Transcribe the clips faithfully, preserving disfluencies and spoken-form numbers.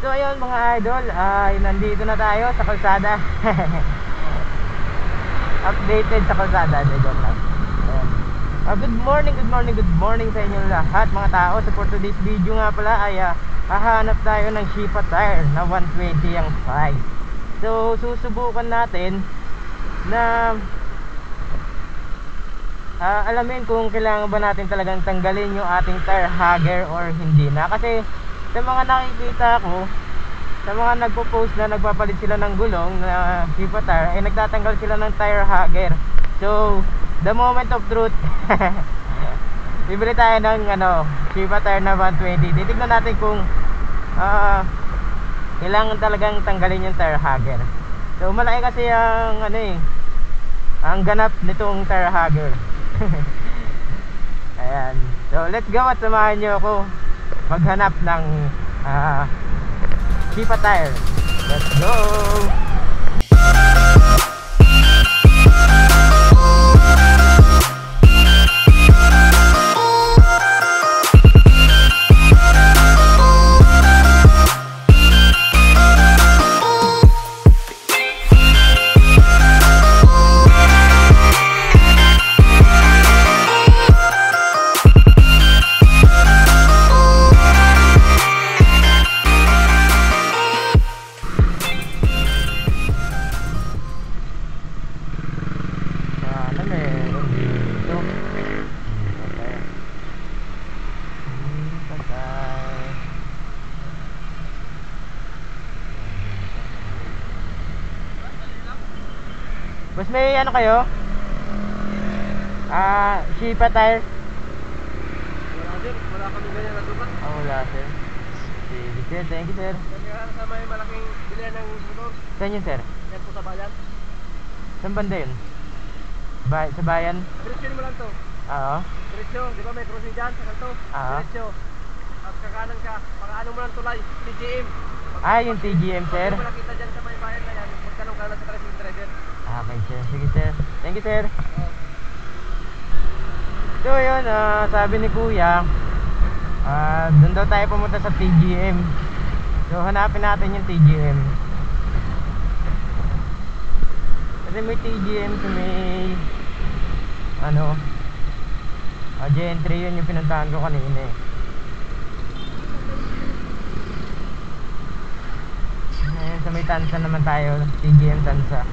So ayun mga idol, ay nandito na tayo sa kalsada. Updated sa kalsada, joke lang. Uh, good morning, good morning, good morning sa inyo lahat mga tao. So for today's video nga pala ay uh, hahanap tayo ng Shifa tire na one twenty ang size. So susubukan natin na uh, alamin kung kailangan ba natin talagang tanggalin yung ating tire hugger or hindi na. Kasi sa mga nakikita ko, sa mga nagpo-post na nagpapalit sila ng gulong na Shifa tire, ay nagtatanggal sila ng tire hugger. So the moment of truth, bibili tayo ng ano, Shifa tire na one twenty. Titignan natin kung uh, kailangan talagang tanggalin yung tire hugger. So malaki kasi ang ano eh, ang ganap nitong tire hugger. Ayan. So let's go at samahan nyo ako maghanap ng uh, Shifa tire. Let's go! Mas may ano kayo? Ah, Shifa tire? Wala sir, wala kami ganyan na sukat. Ah, wala sir. Sige sir, thank you sir. Kaya kasama yung malaking bilihan ng motor. Saan yun sir? Yan po sa bayan. Saan banda yun? Ba sa bayan? Diretso mo lang to. Oo. Diretso, di ba may crossing dyan sa kanto? Oo. Diretso. At kakanan ka, pakaano mo lang tulay, T G M. Ah, yung T G M sir? Pag makita dyan sa may bayan na yan, magtanong ka lang sa tricycle driver. Ah, okay sir, sige sir. Thank you sir. Oh. So yun, uh, sabi ni kuya, uh, doon daw tayo pumunta sa T G M. So hanapin natin yung T G M. Kasi may T G M sa may ano, uh, Gentry, yun yung pinuntahan ko kanina eh. Ayan, sa may Tansa naman tayo, T G M Tansa.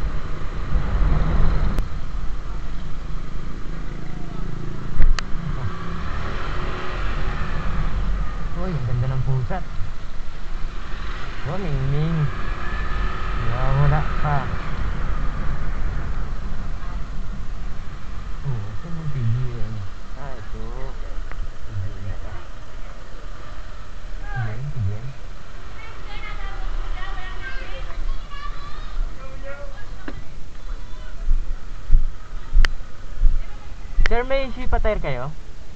Uy, ang ganda ng pusat. Oh, ming-ming. Wala, wala pa. Oh, ito yung T G M. Ah, ito. T G M na pa. Ayan, T G M. Sir, may Shifa tire kayo?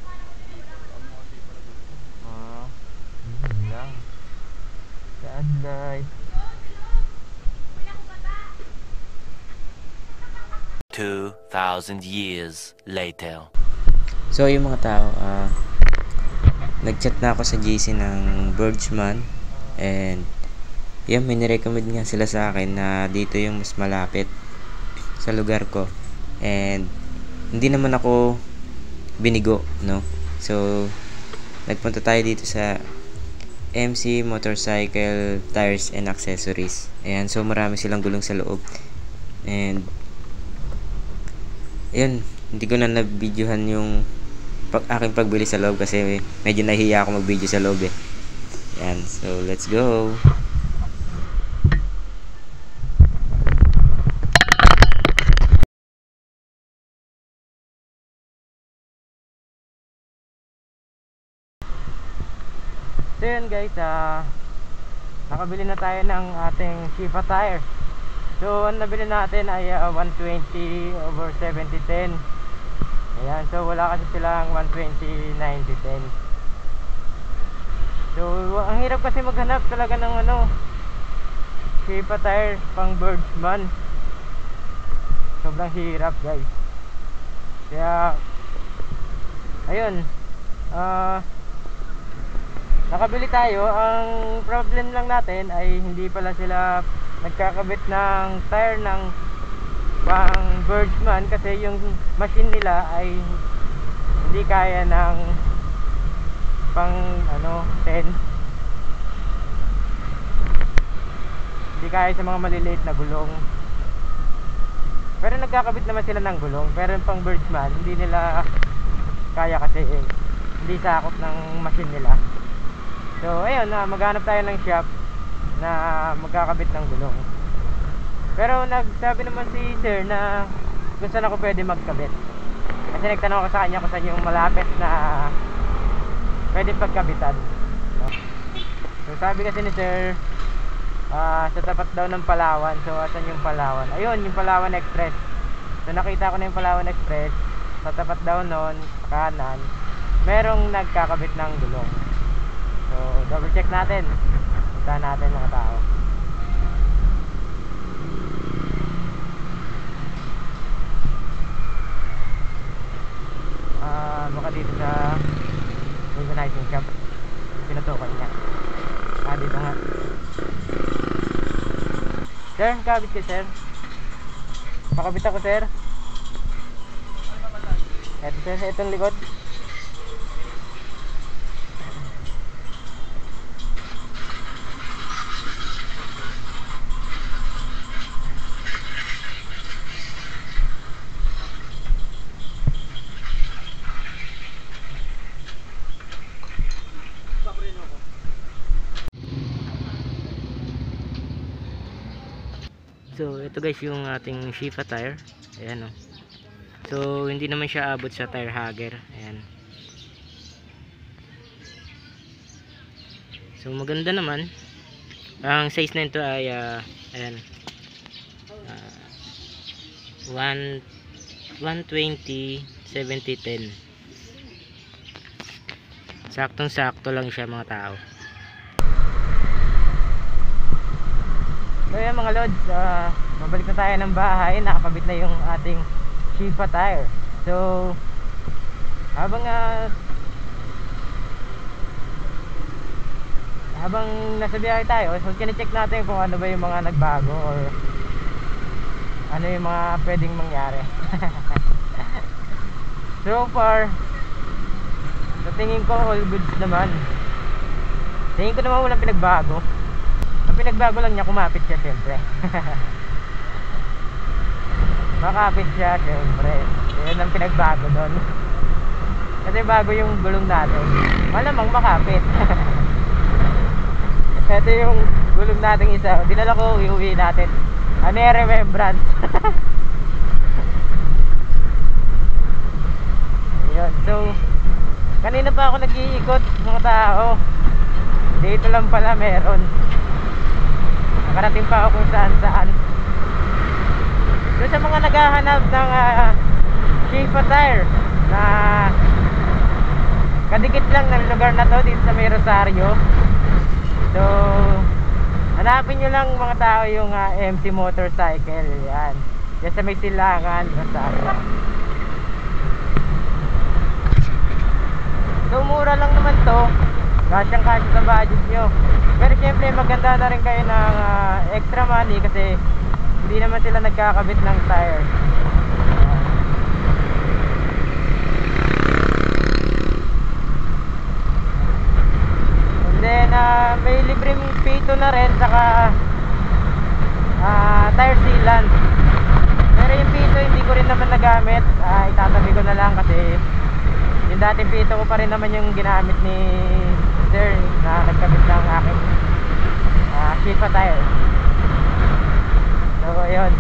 two thousand years later. So yung mga tao, uh, nag-chat na ako sa J C ng Birchman, and yan, may nirecommend nga sila sa akin na dito yung mas malapit sa lugar ko, and hindi naman ako binigo, no? So nagpunta tayo dito sa M C Motorcycle Tires and Accessories. Ayan, so marami silang gulong sa loob, and ayun, hindi ko na na-videohan yung pag aking pagbili sa loob kasi medyo nahihiya ako mag-video sa loob eh. Ayan, so let's go. So yun guys, uh, nakabili na tayo ng ating Shifa tire. So ang nabili natin ay uh, one twenty over seventy ten. Ayan, so wala kasi silang one twenty ninety ten. So ang hirap kasi maghanap talaga ng ano, Shifa tire pang Birchman. Sobrang hirap guys. Kaya ayun, uh, nakabili tayo. Ang problem lang natin ay hindi pala sila nagkakabit ng tire ng pang Birdsman, kasi yung machine nila ay hindi kaya ng pang ano ten, hindi kaya sa mga maliliit na gulong. Pero nagkakabit naman sila ng gulong, pero yung pang Birdsman hindi nila kaya kasi eh, hindi sakop ng machine nila. So ayun, na maghanap tayo ng shop na magkakabit ng gulong. Pero nagsabi naman si sir na kung saan ako pwede magkabit, kasi nagtanong ako sa kanya kung saan yung malapit na pwede pagkabitan. So sabi kasi ni sir, uh, sa tapat daw ng Palawan. So asan yung Palawan? Ayun, yung Palawan Express. So nakita ko na yung Palawan Express. Sa tapat daw nun, kanan, merong nagkakabit ng gulong. So double check natin, punta natin mga tao. Ah, uh, baka dito sa organizing shop pinutukan niya. Ah, dito nga. Sir, kabit ka sir. Pakabit ako sir. Eto sir, etong likod. So ito guys yung ating Shifa tire. Ayan o. So hindi naman siya abot sa tire hugger. Ayan. So maganda naman. Ang size na ito ay uh, ayan. Uh, one twenty seventy ten. Saktong sakto lang siya mga tao. So yan mga lods, uh, mabalik na tayo ng bahay. Nakakabit na yung ating Shifa tire. So habang uh, habang nasa biyahe tayo, so kine-check natin kung ano ba yung mga nagbago or ano yung mga pwedeng mangyari. So far, sa tingin ko all goods naman. Tingin ko naman walang pinagbago. Ang pinagbago lang niya, kumapit siya syempre. Makapit siya syempre. Yan ang pinagbago doon. Kasi bago yung gulong natin, malamang makapit. Ito yung gulong natin isa. Dinala ko, iuwi natin. Ano yung remembrance? Ayun. So kanina pa ako nag-iikot mga tao. Dito lang pala meron. Nakarating pa ako kung saan saan. So sa mga naghahanap ng uh, Shifa tire na kadikit lang ng lugar na to dito sa may Rosario, so hanapin nyo lang mga tao yung uh, M C Motorcycle. Yan, yan sa may Silangan, Rosario. So mura lang naman to, kasyang kasya sa budget nyo. Pero syempre maganda na rin kayo ng uh, extra money kasi hindi naman sila nagkakabit ng tire. And then uh, may libreng pito na rin, saka uh, tire sealant. Pero yung pito hindi ko rin naman nagamit, uh, itatabi ko na lang kasi yung dating pito ko pa rin naman yung ginamit ni sir na nagkabit ng aking uh, Shifa tire. So ayun.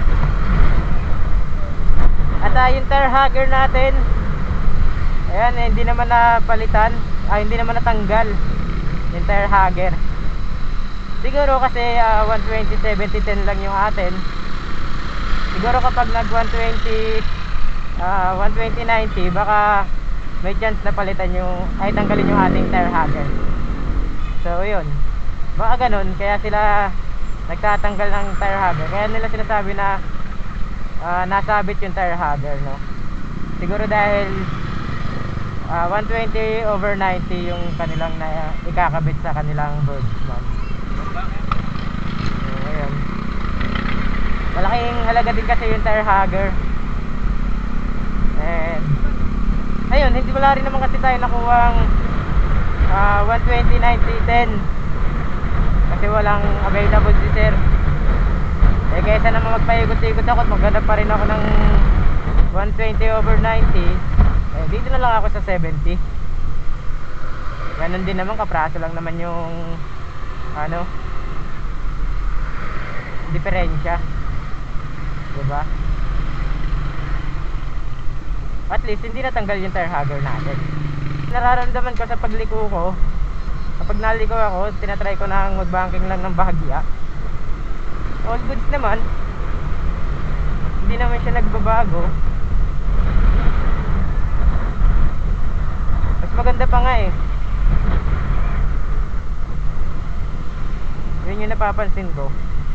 At uh, yung tire hugger natin, ayan, eh, hindi naman napalitan, ah, hindi naman natanggal yung tire hugger. Siguro kasi uh, one twenty seventy ten lang yung atin. Siguro kapag nag one twenty uh, one twenty ninety baka may chance na palitan yung, ay tanggalin yung ating tire hugger. So yun, baka ganun, kaya sila nagtatanggal ng tire hugger, kaya nila sinasabi na uh, nasabit yung tire hugger, no? Siguro dahil Ah, one twenty over ninety yung kanilang na ikakabit sa kanilang Birdsman. So, ayun. Malaking halaga din kasi yung tire hugger. And ayun, hindi wala rin naman kasi tayo nakuhang uh, one twenty ninety ten kasi walang available si sir. Eh kaysa naman magpaikot-ikot ako at maghanap pa rin ako ng one twenty over ninety, eh dito na lang ako sa seventy. Ganun din naman, kapraso lang naman yung ano diferensya, diba? At least hindi natanggal yung tire hugger natin. Nararamdaman ko sa pagliko ko, kapag naliko ako, tinatry ko nang magbanking lang ng bahagya. All goods naman, hindi naman siya nagbabago. Mas maganda pa nga eh. Yun yung napapansin ko.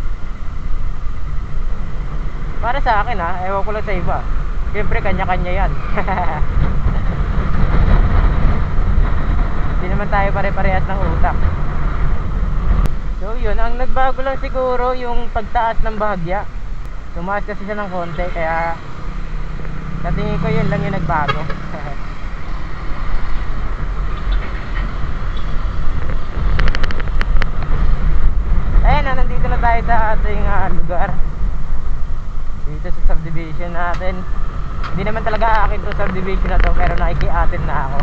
Para sa akin ha, ewan ko lang sa iba. Siyempre kanya-kanya yan. Hindi naman tayo pare-parehas ng utak. So yun, ang nagbago lang siguro yung pagtaas ng bahagya. Tumaas kasi siya ng konti, kaya sa tingin ko yun lang yung nagbago. Ayan na, nandito na tayo sa ating uh, lugar. Dito sa subdivision natin. Hindi naman talaga akin to subdivision na to, pero nakiki-atin na ako.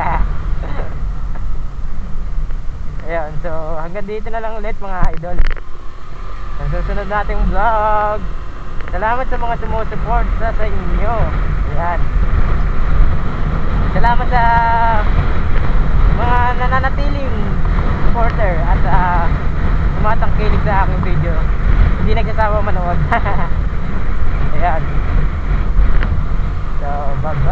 Ayan, so hanggang dito na lang ulit mga idol. Sa susunod nating vlog. Salamat sa mga sumusuport sa, sa inyo. Ayan. Salamat sa mga nananatiling supporter at uh, tumatangkilik sa aking video. Hindi nagsasawa manood. Ayan. So, bye bye.